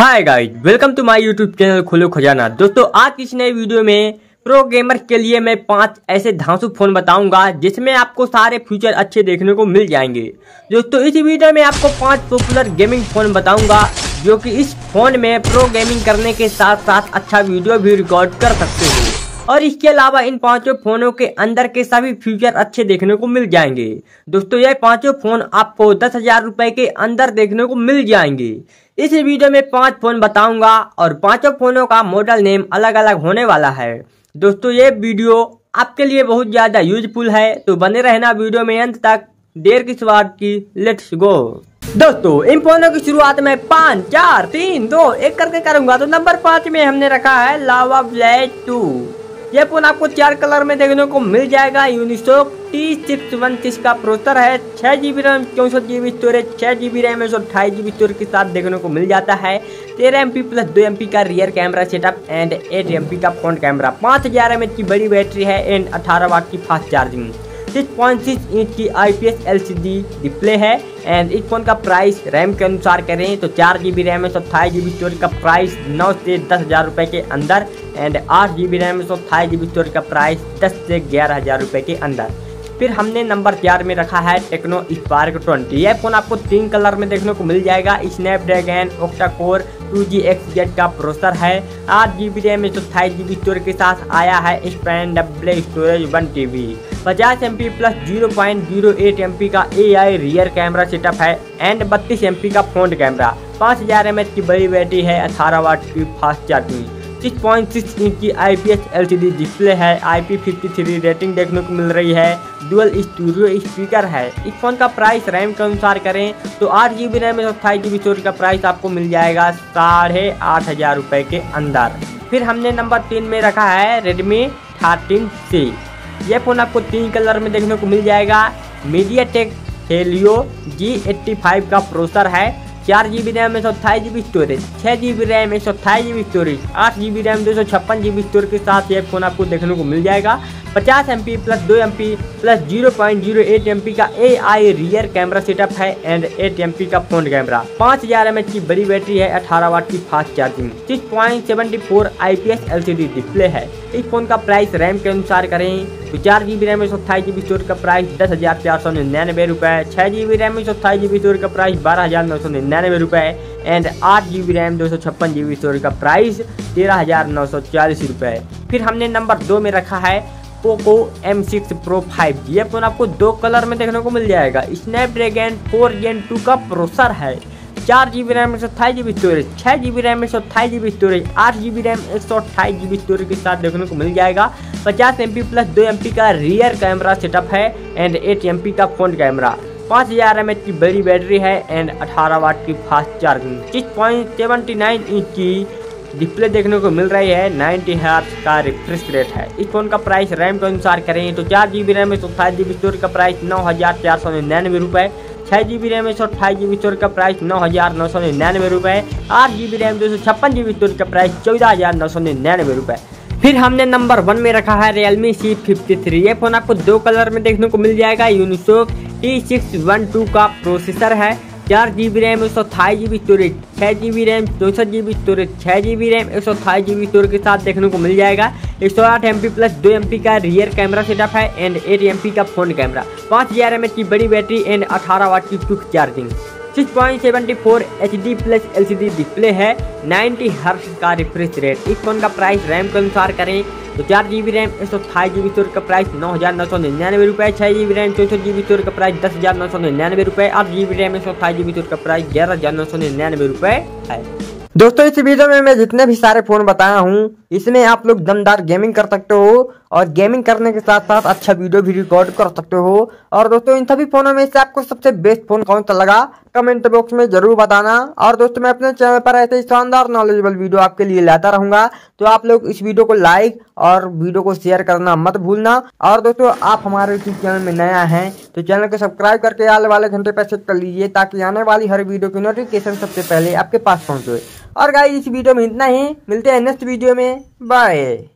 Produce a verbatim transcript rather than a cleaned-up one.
Hi guys, welcome to my YouTube channel Kholo Khazana. दोस्तों, आज की इस नई वीडियो में प्रो गेमर के लिए मैं पांच ऐसे धांसू फोन बताऊंगा जिसमें आपको सारे फीचर अच्छे देखने को मिल जाएंगे। दोस्तों, इस वीडियो में आपको पांच पॉपुलर गेमिंग फोन बताऊंगा जो कि इस फोन में प्रो गेमिंग करने के साथ साथ अच्छा वीडियो भी रिकॉर्ड कर सकते हो और इसके अलावा इन पांचों फोनों के अंदर के सभी फीचर अच्छे देखने को मिल जाएंगे। दोस्तों, ये पांचों फोन आपको दस हजार रुपए के अंदर देखने को मिल जाएंगे। इस वीडियो में पांच फोन बताऊंगा और पांचों फोनों का मॉडल नेम अलग अलग होने वाला है। दोस्तों, ये वीडियो आपके लिए बहुत ज्यादा यूजफुल है, तो बने रहना वीडियो में अंत तक। देर किस बात की, लेट्स गो। दोस्तों, इन फोनों की शुरुआत में पाँच चार तीन दो एक करके करूंगा। तो नंबर पाँच में हमने रखा है लावा ब्लेड टू। ये फोन आपको चार कलर में देखने को मिल जाएगा। Unisoc T six one six का प्रोसेसर है। छह जीबी रैम, चौसठ जीबी स्टोरेज, छह जीबी रैम एक सौ अट्ठाईस जीबी स्टोरेज के साथ देखने को मिल जाता है। तेरह एम पी प्लस दो एम पी का rear camera setup and eight M P का फ्रंट कैमरा। पाँच हजार एम एच की बड़ी बैटरी है एंड अठारह वाट की fast charging. Six point six inch की I P S L C D display है एंड इस फोन का प्राइस रैम के अनुसार करें तो चार जीबी रैम एक सौ अट्ठाईस जीबी स्टोरेज का प्राइस नौ से दस हजार रुपए के अंदर एंड आठ जीबी रैम एक सौ अट्ठाईस जीबी स्टोरेज का प्राइस दस से ग्यारह हजार रुपए के अंदर। फिर हमने नंबर चार में रखा है टेक्नो स्पार्क ट्वेंटी। यह फोन आपको तीन कलर में देखने को मिल जाएगा। Snapdragon octa core two G X Z का प्रोसेसर है। आठ जीबी रैम एक सौ अट्ठाईस जीबी स्टोरेज के साथ आया है expandable storage one T B. पचास M P plus zero point zero eight M P का A I rear camera setup है एंड बत्तीस एम पी का फ्रंट कैमरा। पाँच हजार एम एच की बड़ी बैटरी है। अठारह वाट की fast charging. Six point six inch की I P S L C D display है। I P fifty three rating देखने को मिल रही है। डुअल स्टूडियो स्पीकर है। इस फोन का प्राइस रैम के अनुसार करें तो आठ जीबी रैम में अट्ठाईस जीबी स्टोरेज का प्राइस आपको मिल जाएगा साढ़े आठ हजार रुपए के अंदर। फिर हमने नंबर तीन में रखा है रेडमी थर्टीन सी। यह फोन आपको तीन कलर में देखने को मिल जाएगा। MediaTek Helio G eighty five का प्रोसेसर है। चार जीबी रैम एक सौ अट्ठाईस जीबी स्टोरेज, छह जीबी रैम एक सौ अट्ठाईस जीबी स्टोरेज, आठ जीबी रैम दो सौ छप्पन जीबी स्टोरेज के साथ यह फोन आपको देखने को मिल जाएगा। पचास एम पी प्लस दो M P plus zero point zero eight M P का A I rear camera setup है एंड एट एम पी का फ्रंट कैमरा। पाँच हजार एम एच की बड़ी बैटरी है। अठारह वाट की fast charging. Six point seven four I P S L C D display है। इस फोन का प्राइस रैम के अनुसार करें तो चार जीबी रैम एक सौ अट्ठाईस जीबी स्टोरेज का प्राइस दस हजार चार सौ निन्यानवे रुपए। छह जीबी रैम एक सौ अट्ठाईस जीबी स्टोरेज का प्राइस बारह हजार नौ सौ निन्यानवे रुपए एंड आठ जीबी रैम दो सौ छप्पन जीबी स्टोरेज का प्राइस तेरह हजार नौ सौ चालीस रुपए। फिर हमने नंबर दो में रखा है Poco M six Pro five G. यह फोन आपको दो कलर में देखने को मिल जाएगा। स्नैपड्रैगन फोर जेन टू का प्रोसेसर है। चार जीबी रैम एक सौ अट्ठाईस जीबी स्टोरेज, छह जीबी रैम एक सौ अट्ठाईस जीबी स्टोरेज, आठ जीबी रैम एक सौ अट्ठाईस जीबी स्टोरेज के साथ देखने को मिल जाएगा। पचास एम पी प्लस दो एम पी का रियर कैमरा सेटअप है एंड एट एम पी का फ्रंट कैमरा। पाँच हजार एम एच की बड़ी बैटरी है एंड अठारह वाट की fast charging. Six point seven nine inch की डिस्प्ले देखने को मिल रही है। नाइन्टी हर्ट्ज का रिफ्रेश रेट है। इस फोन का प्राइस रैम के अनुसार करें तो चार जीबी रैम एक सौ अट्ठाईस जीबी स्टोरेज का प्राइस नौ हजार चार सौ निन्यानवे रुपए। छह जीबी रैम एक सौ अट्ठाईस जीबी स्टोरेज का प्राइस नौ हजार नौ सौ निन्यानवे रुपए। आठ जीबी रैम दो सौ छप्पन जीबी स्टोरेज का प्राइस चौदह हजार नौ सौ निन्यानवे रुपए। फिर हमने नंबर वन में रखा है रियलमी सी फिफ्टी थ्री। ये फोन आपको दो कलर में देखने को मिल जाएगा। Unisoc T six one two का प्रोसेसर है। चार जीबी रैम एक सौ अट्ठाईस जीबी स्टोरेज, छह जीबी रैम चौसठ जीबी स्टोरेज, छह जीबी रैम एक सौ अट्ठाईस जीबी स्टोरेज के साथ देखने को मिल जाएगा। एक सौ आठ एम पी प्लस दो एम पी का रियर कैमरा सेटअप है एंड एट एम पी का फ्रंट कैमरा। पाँच हजार एम एच की बड़ी बैटरी एंड अठारह वाट की quick charging. Six point seven four H D plus L C D display है। नाइन्टी हर्ट्ज का रिफ्रेश रेट। इस फोन का प्राइस रैम के अनुसार करें तो चार जीबी रैम एक सौ अट्ठाईस जीबी स्टोरेज का प्राइस नौ हजार नौ सौ निन्यानवे रुपए। छह जीबी रैम चौसठ जीबी स्टोरेज का प्राइस दस हजार नौ सौ निन्यानवे रुपए। आठ जीबी रैम एक सौ अट्ठाईस जीबी स्टोरेज का प्राइस ग्यारह हजार नौ सौ निन्यानवे रुपए है। दोस्तों, इस वीडियो में मैं जितने भी सारे फोन बताया हूँ इसमें आप लोग दमदार गेमिंग कर सकते हो और गेमिंग करने के साथ साथ अच्छा वीडियो भी रिकॉर्ड कर सकते हो। और दोस्तों, इन सभी फोनों में से आपको सबसे बेस्ट फोन कौन सा लगा कमेंट बॉक्स में जरूर बताना। और दोस्तों, मैं अपने चैनल पर ऐसे ही शानदार नॉलेजेबल वीडियो आपके लिए लाता रहूंगा, तो आप लोग इस वीडियो को लाइक और वीडियो को शेयर करना मत भूलना। और दोस्तों, आप हमारे यूट्यूब चैनल में नया हैं तो चैनल को सब्सक्राइब करके आने वाले घंटे पर सेट कर लीजिए ताकि आने वाली हर वीडियो की नोटिफिकेशन सबसे पहले आपके पास पहुंचे। और गाइस, इस वीडियो में इतना ही। मिलते हैं नेक्स्ट वीडियो में। बाय।